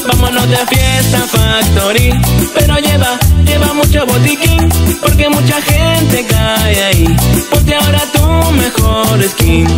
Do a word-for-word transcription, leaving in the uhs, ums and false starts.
vámonos de fiesta Factory. Pero lleva, lleva mucho botiquín, porque mucha gente cae ahí. Ponte ahora tu mejor skin.